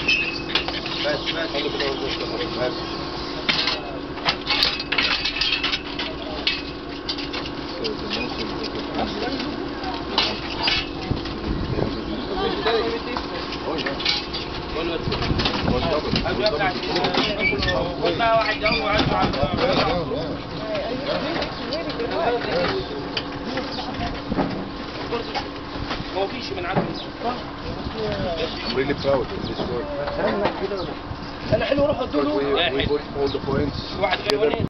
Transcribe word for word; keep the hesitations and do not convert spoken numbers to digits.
بس بس خلي كده بس. ما فيش من عندي. I'm really proud of this work. انا حلو روح ادوا له. We put all the points together.